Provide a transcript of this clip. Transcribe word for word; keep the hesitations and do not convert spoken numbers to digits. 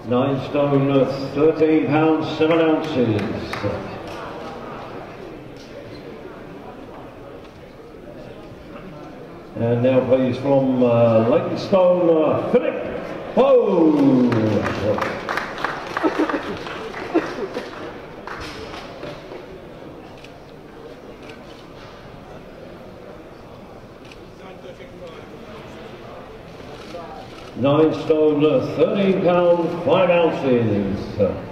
Nine stone, thirteen pounds, seven ounces. And now please from uh, Leytonstone, uh, Philip Ho. Nine stone, thirteen pounds, five ounces.